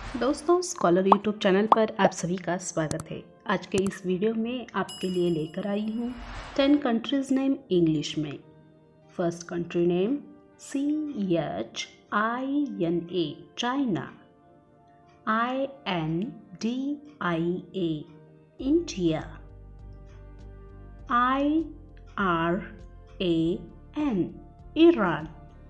दोस्तों, scholar YouTube channel पर आप सभी का स्वागत है। आज के इस वीडियो में आपके लिए लेकर आई हूँ 10 कंट्रीज नेम इंग्लिश में। First country name CHINA, China. INDIA, India. IRAN, Iran.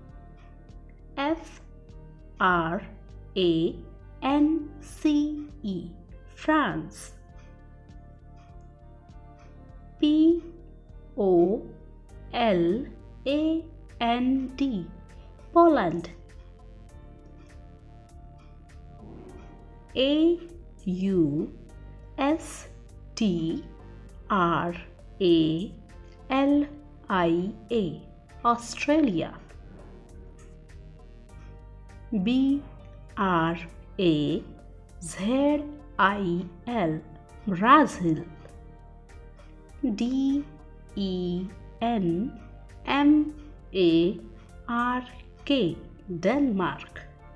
FRANCE, France. POLAND, Poland. AUSTRALIA, Australia. BRAZIL, Brazil. DENMARK, Denmark.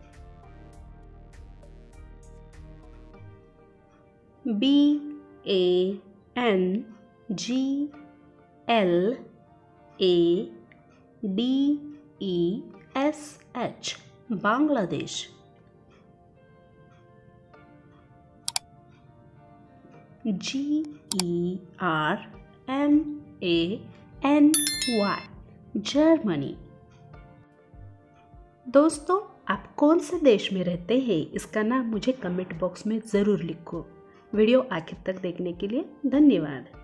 BANGLADESH, Bangladesh. GERMANY, Germany. दोस्तों, आप कौन से देश में रहते हैं, इसका नाम मुझे कमेंट बॉक्स में ज़रूर लिखो। वीडियो आखिर तक देखने के लिए धन्यवाद।